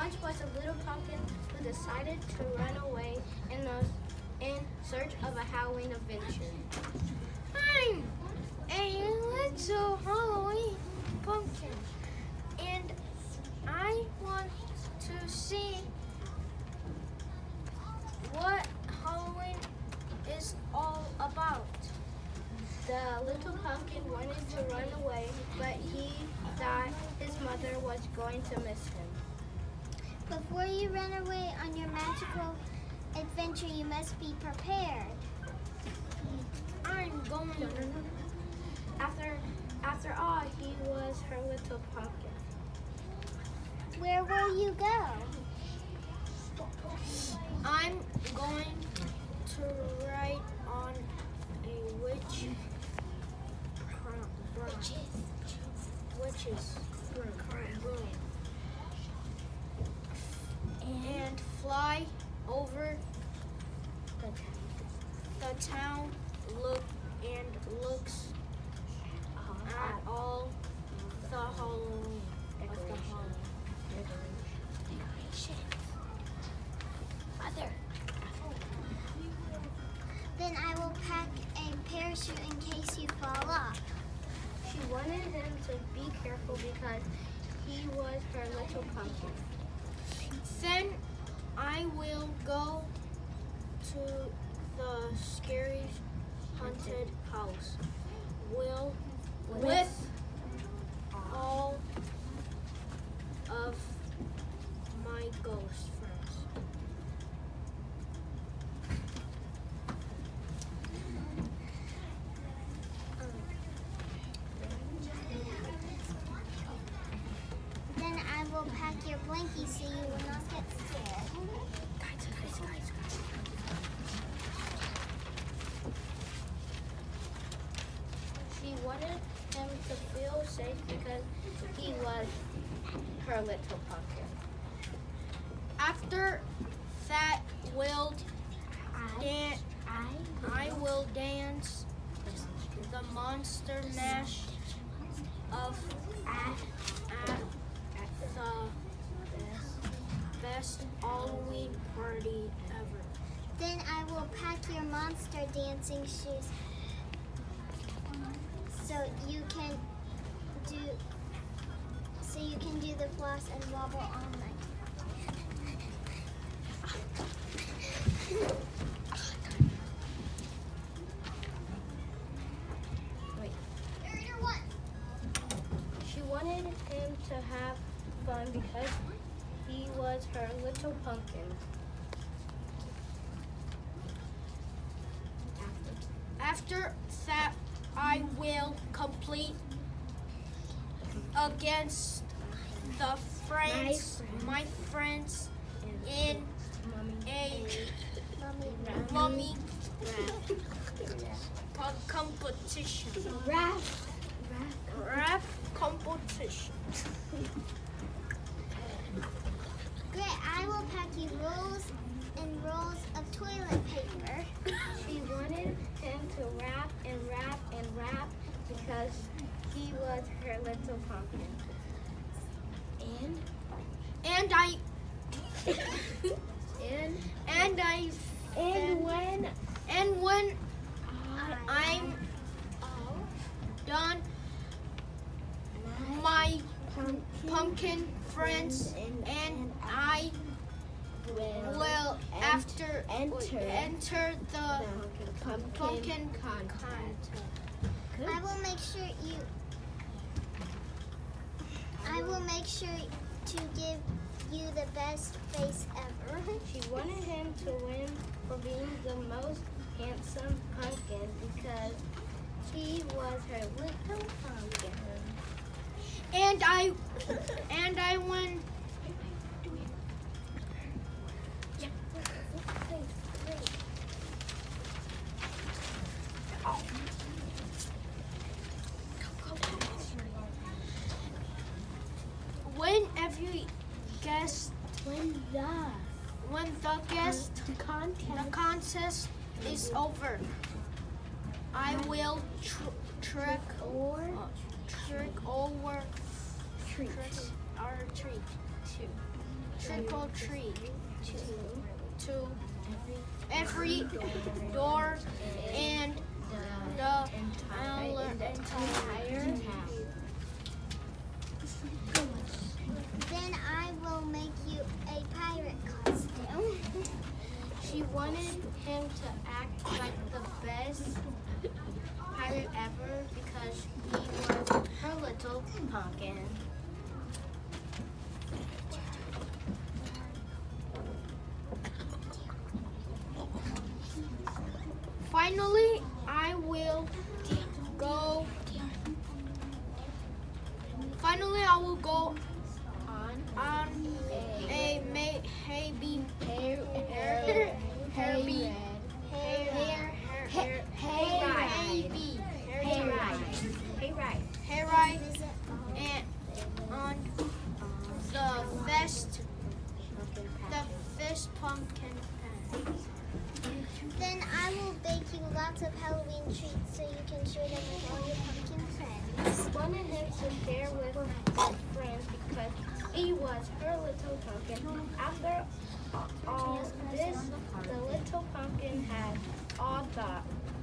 Once was a little pumpkin who decided to run away in search of a Halloween adventure. I'm a little Halloween pumpkin, and I want to see what Halloween is all about. The little pumpkin wanted to run away, but he thought his mother was going to miss him. Before you run away on your magical adventure, you must be prepared. I'm going. After all, he was her little pumpkin. Where will you go? I'm going to ride on a witch's broom and fly over the town. Looks at all the Halloween Mother. Then I will pack a parachute in case you fall off. She wanted him to be careful because he was her little pumpkin. Then I will go to the scary haunted house with all of my ghost friends. Then I will pack your blankie so you will not get scared. Guys. She wanted him to feel safe because he was her little pumpkin. After that, I will dance the monster mash of at the best Halloween party ever. Then I will pack your monster dancing shoes so you can do the floss and wobble all night. She wanted him to have fun because he was her little pumpkin. After that, I will complete against my friends in a mummy competition. Rap competition. Great, I will pack you rolls and rolls of toilet paper. She wanted him to rap because he was her little pumpkin. And when I'm done, my pumpkin friends and I will enter the pumpkin contest. I will make sure to give you the best face ever. She wanted him to win for being the most handsome pumpkin because he was her little pumpkin. And I win. When every guest, when the contest is over, I will trick or treat trick or treat to every door and the entire. Then I will make you a pirate costume. She wanted him to act like the best pirate ever because he was her little pumpkin. Finally, I will go. Finally, I will go on a hayride. And on the first pumpkin patch. Then I will bake you lots of Halloween treats so you can share them with all your pumpkin friends. Wanted him to share with his friends because he was her little pumpkin. After all this, the little pumpkin had all the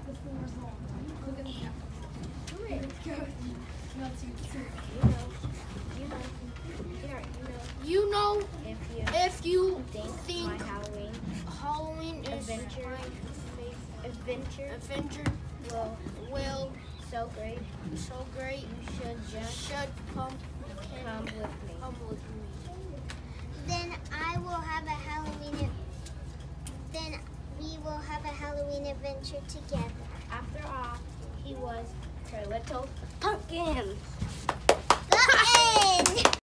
You know, if you think my Halloween is adventure my adventure will so great, you should come with me. Then I will have a Halloween. Then we will have a Halloween adventure together. After all, he was her little pumpkin. The end.